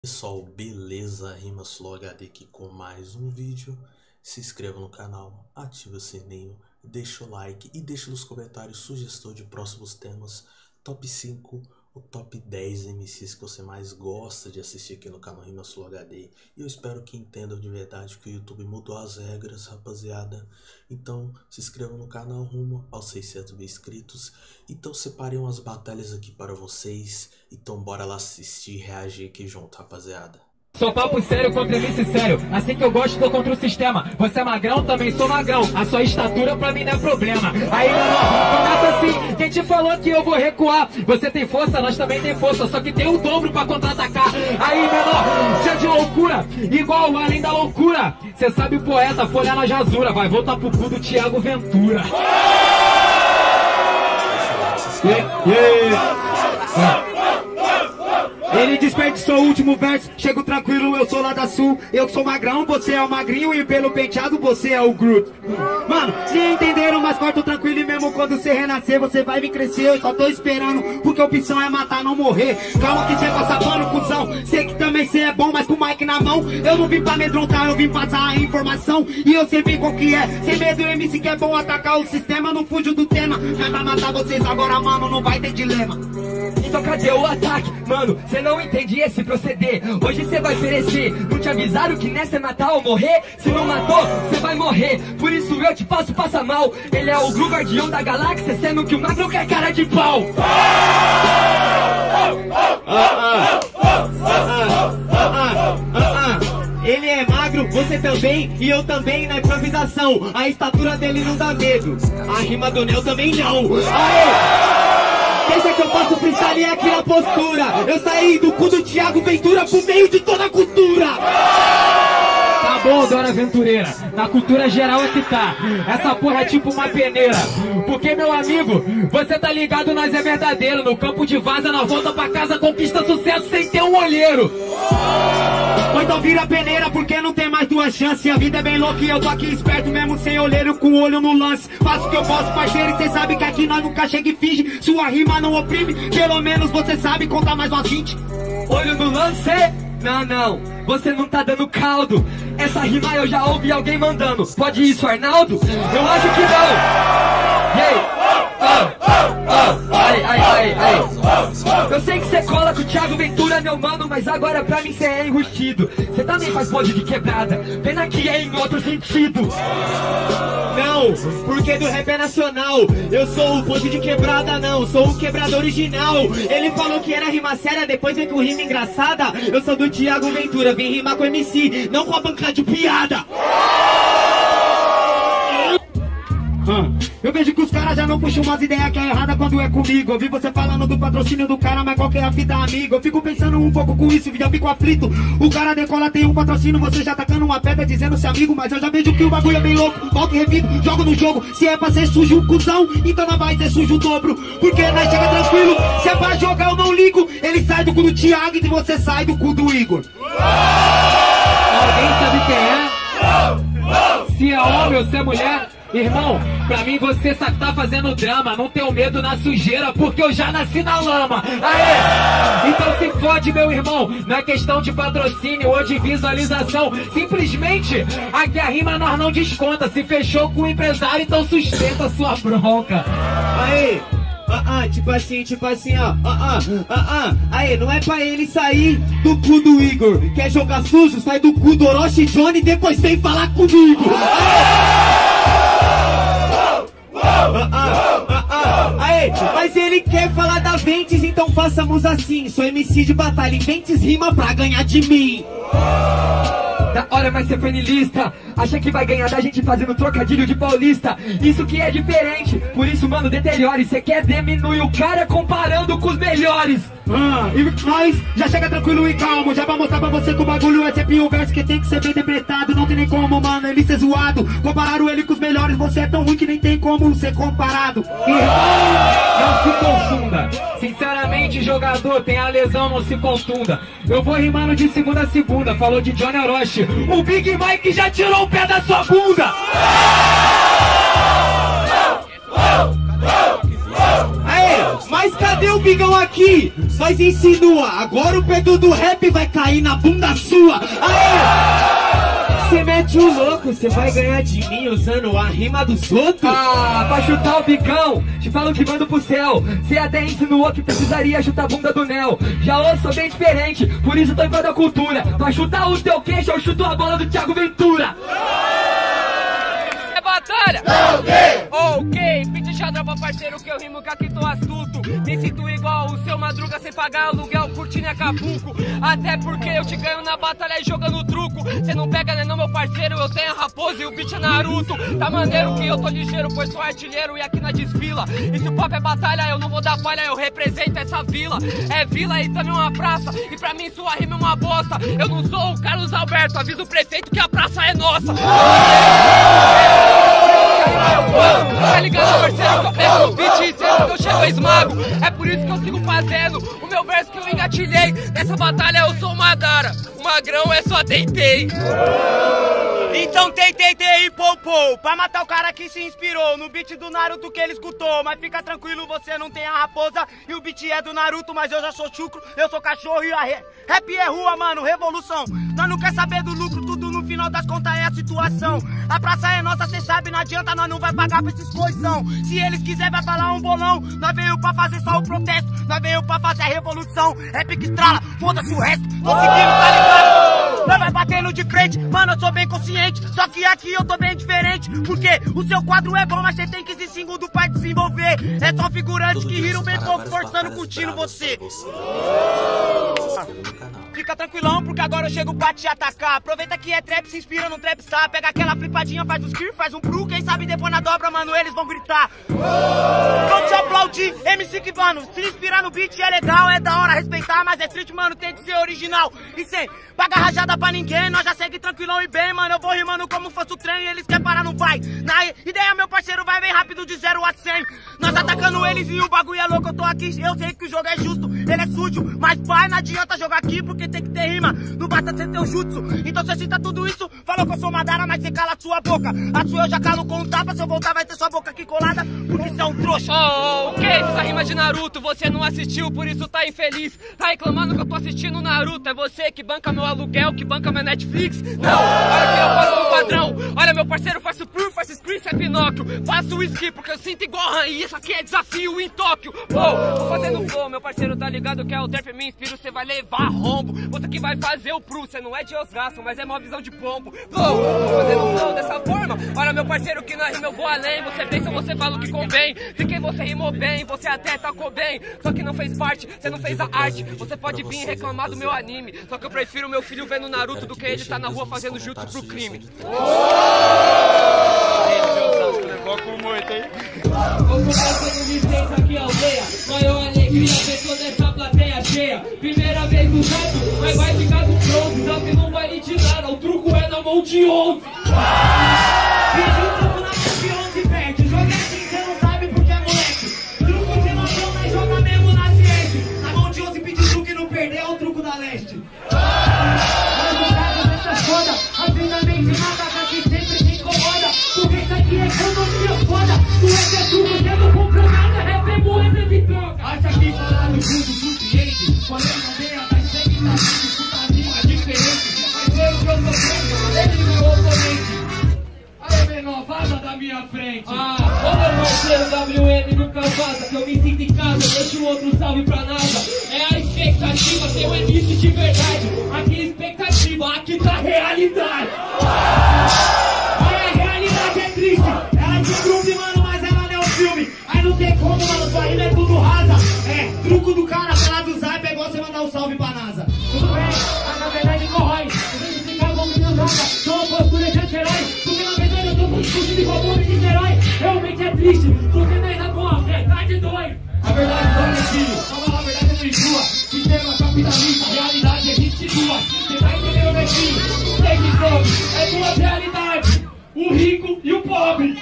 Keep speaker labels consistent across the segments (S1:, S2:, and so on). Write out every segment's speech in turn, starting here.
S1: Pessoal, beleza? Rimas Flow HD aqui com mais um vídeo. Se inscreva no canal, ative o sininho, deixa o like e deixa nos comentários sugestão de próximos temas. Top 5 ou top 10 MCs que você mais gosta de assistir aqui no canal Rimas Flow HD. E eu espero que entendam de verdade que o YouTube mudou as regras, rapaziada. Então se inscreva no canal rumo aos 600 mil inscritos. Então separei umas batalhas aqui para vocês. Então bora lá assistir e reagir aqui junto, rapaziada.
S2: Sou papo sério contra MC sério, assim que eu gosto tô contra o sistema. Você é magrão, também sou magrão, a sua estatura pra mim não é problema. Aí menor, começa assim, quem te falou que eu vou recuar? Você tem força, nós também tem força, só que tem o dobro pra contra-atacar. Aí menor, dia de loucura, igual além da loucura. Cê sabe o poeta, folha na jasura, vai voltar pro cu do Thiago Ventura. Ele desperdiçou o último verso, chego tranquilo, eu sou lá da sul. Eu que sou magrão, você é o magrinho e pelo penteado você é o Groot. Mano, nem entenderam, mas corto tranquilo e mesmo quando você renascer você vai vir crescer. Eu só tô esperando, porque a opção é matar, não morrer. Calma que cê passa pano, cuzão. Sei que também cê é bom, mas com o mic na mão. Eu não vim pra amedrontar, eu vim passar a informação. E eu sei bem qual que é, sem medo MC que é bom atacar o sistema. Não fujo do tema, mas pra matar vocês agora, mano, não vai ter dilema. Então cadê o ataque? Mano, cê não entende esse proceder. Hoje cê vai perecer. Não te avisaram que nessa é matar ou morrer? Se não matou, cê vai morrer. Por isso eu te faço passar mal. Ele é o Gru Guardião da galáxia, sendo que o magro quer cara de pau. Ele é magro, você também, e eu também na improvisação. A estatura dele não dá medo, a rima do Neo também não. Aê! Deixa que eu faço freestyle aqui na postura. Eu saí do cu do Thiago Ventura pro meio de toda a cultura. Tá bom, dona aventureira, na cultura geral é que tá. Essa porra é tipo uma peneira. Porque, meu amigo, você tá ligado, nós é verdadeiro. No campo de vaza, na volta pra casa, conquista sucesso sem ter um olheiro. Ou então vira peneira, porque não tem mais duas chances. A vida é bem louca e eu tô aqui esperto, mesmo sem olheiro, com o olho no lance. Faço o que eu posso, parceiro, e cê sabe que aqui nós nunca chega e finge. Sua rima não oprime, pelo menos você sabe contar mais umas 20. Olho no lance? Não, você não tá dando caldo. Essa rima eu já ouvi alguém mandando. Pode isso, Arnaldo? Eu acho que não. Ei! Eu sei que cê cola com o Thiago Ventura, meu mano, mas agora pra mim cê é enrustido. Cê também faz bonde de quebrada, pena que é em outro sentido. Não, porque do rap é nacional. Eu sou o bonde de quebrada, não, sou o quebrado original. Ele falou que era rima séria, depois vem com rima engraçada. Eu sou do Thiago Ventura, vim rimar com MC, não com a banca de piada. Eu vejo que os caras já não puxam umas ideias que é errada quando é comigo. Eu vi você falando do patrocínio do cara, mas qual que é a fita, amigo? Eu fico pensando um pouco com isso, já fico aflito. O cara decola, tem um patrocínio, você já tacando uma pedra dizendo ser amigo. Mas eu já vejo que o bagulho é bem louco. Volto e repito, jogo no jogo. Se é pra ser sujo o cuzão, então não vai ser sujo o dobro. Porque nós chega tranquilo, se é pra jogar eu não ligo. Ele sai do cu do Thiago e você sai do cu do Igor. Alguém sabe quem é? Se é homem ou se é mulher? Irmão, pra mim você só tá fazendo drama. Não tenho medo na sujeira, porque eu já nasci na lama. Aê! Então se fode, meu irmão. Não é questão de patrocínio ou de visualização. Simplesmente, aqui a rima nós não desconta. Se fechou com o empresário, então sustenta a sua bronca. Aê! Tipo assim, ó. Aí, não é pra ele sair do cu do Igor. Quer jogar sujo? Sai do cu do Orochi Johnny e depois vem falar comigo. Aê, mas ele quer falar da Ventes, então façamos assim. Sou MC de batalha, inventes rima pra ganhar de mim. Da hora, mas cê foi niilista. Acha que vai ganhar da gente fazendo trocadilho de paulista. Isso que é diferente, por isso, mano, deteriore. Cê quer diminuir o cara comparando com os melhores. E nós já chega tranquilo e calmo. Já vai mostrar pra você que o bagulho é sempre um verso que tem que ser bem interpretado. Não tem nem como, mano, ele ser zoado. Compararam ele com os melhores, você é tão ruim que nem tem como ser comparado. Irmão, não se confunda. Sinceramente, jogador, tem a lesão, não se confunda. Eu vou rimando de segunda a segunda. Falou de Johnny Orochi, o Big Mike já tirou o pé da sua bunda. Aê, mas cadê Cadê o bigão aqui? Nós insinua, agora o pedo do rap vai cair na bunda sua. Aê! Cê mete o louco, cê vai ganhar de mim usando a rima dos outros?
S3: Ah, pra chutar o bicão, te falo que mando pro céu. Cê até insinuou que precisaria chutar a bunda do Nel. Já hoje sou bem diferente, por isso tô igual da cultura. Pra chutar o teu queixo, eu chuto a bola do Thiago Ventura. É batalha! Ok, pedi xadrão pra parceiro que eu rimo que aqui tô astuto. Me sinto igual o seu Madruga sem pagar aluguel, curtindo Acapulco. Até porque eu te ganho na batalha e jogando truco. Cê não pega né não meu parceiro, eu tenho a raposa e o beat é Naruto. Tá maneiro que eu tô ligeiro, pois sou artilheiro e aqui na desfila. E se o pop é batalha, eu não vou dar falha, eu represento essa vila. É vila e também uma praça, e pra mim sua rima é uma bosta. Eu não sou o Carlos Alberto, avisa o prefeito que a praça é nossa. Tá ligado, parceiro, que eu pego no beat e sempre que eu chego eu esmago. É por isso que eu sigo fazendo o meu verso que eu engatilhei. Nessa batalha eu sou uma Dara, o magrão é só tentei.
S4: Então tentei, poupou, pra matar o cara que se inspirou no beat do Naruto que ele escutou. Mas fica tranquilo, você não tem a raposa e o beat é do Naruto, mas eu já sou chucro, eu sou cachorro e a rap é rua, mano, revolução. Nós não quer saber do lucro, tudo no final das contas é a situação. A praça é nossa, cê sabe, não adianta, nós não vai pagar pra esses coisão. Se eles quiserem vai falar um bolão, nós veio pra fazer só o protesto, nós veio pra fazer a revolução. Rap que estrala, foda-se o resto, conseguimos, tá ligado? Nós vai batendo de frente, mano, eu sou bem consciente, só que aqui eu tô bem diferente. Porque o seu quadro é bom, mas você tem 15 segundos pra desenvolver. É só figurante que riram bem pouco, forçando, curtindo você. Fica tranquilão, porque agora eu chego pra te atacar. Aproveita que é trap, se inspira no trap star. Pega aquela flipadinha, faz um skir, faz um pro. Quem sabe depois na dobra, mano, eles vão gritar. Vão te aplaudir, MC que, mano, se inspirar no beat é legal, é da hora respeitar. Mas é street, mano, tem que ser original. E sem pagar rajada pra ninguém, nós já segue tranquilão e bem, mano. Eu vou rimando como fosse o trem, eles querem parar, não vai. Na ideia, meu parceiro, vai bem rápido de 0 a 100. Nós atacando eles e o bagulho é louco, eu tô aqui. Eu sei que o jogo é justo, ele é sujo. Mas pai, não adianta jogar aqui, porque tem que ter rima. Não basta ser teu jutsu. Então você cita tudo isso, falou que eu sou Madara, mas você cala a sua boca. A sua eu já calo com um tapa, se eu voltar vai ter sua boca aqui colada, porque você é um trouxa.
S3: Ok, essa rima de Naruto, você não assistiu, por isso tá infeliz. Tá reclamando que eu tô assistindo Naruto. É você que banca meu aluguel, que banca meu Netflix. Não, olha que eu faço no padrão. Olha meu parceiro, faço pur, faço screen, isso é Pinóquio. Faço whisky porque eu sinto igual Han, e isso aqui é desafio em Tóquio. Tô fazendo flow, meu parceiro, tá ligado que é o trap, me inspiro, você vai levar rombo. Você que vai fazer o pro, você não é de Osgasco, mas é mó visão de pombo. Tô fazendo flow dessa forma. Olha meu parceiro, que na rima eu vou além. Você pensa, você fala o que convém. De quem você rimou bem, você até tacou bem. Só que não fez parte, você não fez a arte. Você pode vir reclamar do meu anime, só que eu prefiro meu filho vendo Naruto do que ele tá na rua fazendo jutsu pro crime.
S4: Foco muito, hein?
S3: Vou começar com licença aqui, aldeia. Maior alegria ver toda essa plateia cheia. Primeira vez no rap, mas vai ficar do bronze. Só que não vai lhe te dar, o truco é na mão de 11. Pediu o truco na mão de 11, perde. Joga assim, cê não sabe porque é moleque. Truco de noção, mas joga mesmo na ciência. Na mão de 11 pedir truco e não perder é o truco da leste. Mas o cara dessa foda, rapidamente nada daqui sempre te incomoda. Porque isso aqui é economia foda. Tu é que é truco, você não comprou nada, rap é moeda de troca. Acha que falar no fundo surpreende. Quando eu não veio, tá sempre tá vindo, escuta a rima diferente. Mas eu que eu tô vendo, ele meu oponente. Aí menor, vaza da minha frente. Ô meu parceiro WM nunca vaza, que eu me sinto em casa, deixa o outro salve pra nada. É a expectativa, tem um início de verdade. Aqui expectativa, aqui tá realidade. Olha a realidade é triste, ela é de grupo, mano, mas ela não é um filme. Aí não tem como, mano, sua rima é tudo rasa. É, truco do cara, falar do zap é igual você mandar um salve pra NASA. Tudo bem, mas na verdade corrói. Você ficar como que não joga, sou uma postura de anti-herói. Porque na verdade eu tô muito discutindo igual bomba de herói. Realmente é triste, porque não é na boa fé, tá de doido. A verdade dói, meu filho, a verdade não enjua. Sistema capitalista, realidade existe duas. Você tá entendendo, meu filho? Tem que soube, é duas realidades, o rico e o pobre.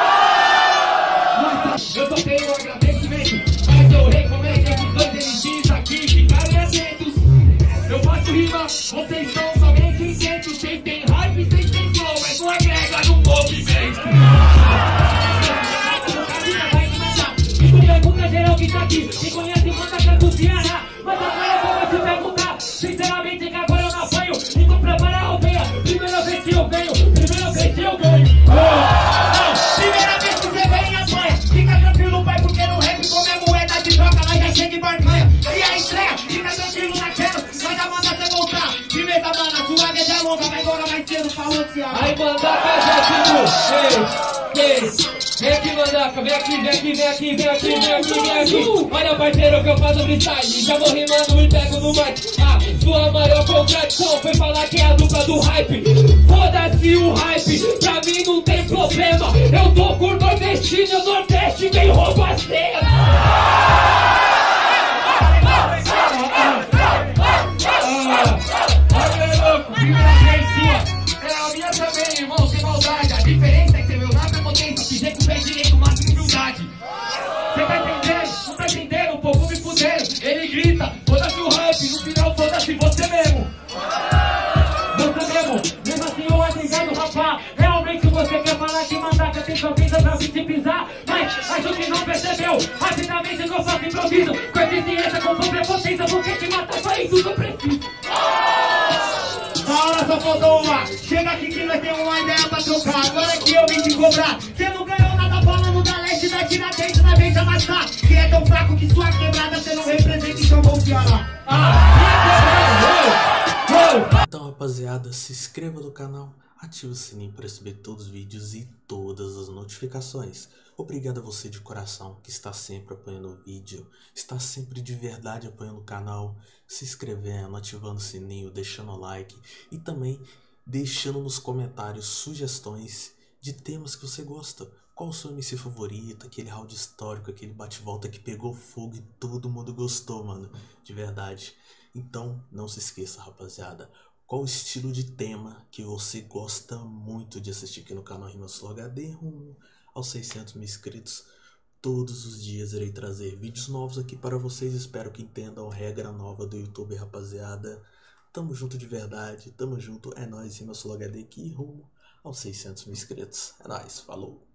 S3: Nossa, eu só tenho um agradecimento, mas eu recomendo que os dois MCs aqui ficarem atentos. Eu faço rima, vocês são somente intentos. Quem tem hype, vocês têm flow, mas não agrega no movimento. E tu pergunta geral que tá aqui, quem conhece
S2: falou, Ceará.
S3: Aí, Mandaca, vem aqui, Mandaca, vem aqui. Olha, parceiro, que eu faço freestyle. Já vou rimando e pego no mic. Sua maior contradição foi falar que é a dupla do hype. Foda-se o hype, pra mim não tem problema. Eu tô com o nordestino, o Nordeste vem roubo a cena. Também, irmão, sem maldade. A diferença é que você veio lá pra potência, fizer com o pé direito, máximo de humildade. Você tá entendendo? Não tá entendendo? O povo me fudendo. Ele grita, foda-se o rap, no final foda-se você mesmo. Mesmo assim eu atendendo, rapaz. Realmente você quer falar que Mandaca tem cabeça pra vir te pisar. Mas acho que não percebeu. Rapidamente que eu faço improviso. Com eficiência, com prepotência, porque te matar só isso que eu preciso.
S2: Na hora só faltou uma. Chega aqui que nós temos uma ideia pra trocar. Agora que eu vim te cobrar. Você não ganhou nada falando da leste, da Tiradentes, na vez de amassar. Que é tão fraco que sua quebrada você não representa e chamou o Ceará.
S1: Então, rapaziada, se inscreva no canal, ative o sininho para receber todos os vídeos e todas as notificações. Obrigado a você de coração que está sempre apoiando o vídeo, está sempre de verdade apoiando o canal, se inscrevendo, ativando o sininho, deixando o like e também deixando nos comentários sugestões de temas que você gosta. Qual o seu MC favorito, aquele round histórico, aquele bate-volta que pegou fogo e todo mundo gostou, mano, de verdade. Então, não se esqueça, rapaziada, qual o estilo de tema que você gosta muito de assistir aqui no canal RimaSlow HD, rumo aos 600 mil inscritos. Todos os dias irei trazer vídeos novos aqui para vocês, espero que entendam a regra nova do YouTube, rapaziada. Tamo junto de verdade, tamo junto, é nóis, RimaSlow HD aqui, rumo aos 600 mil inscritos. É nóis, falou!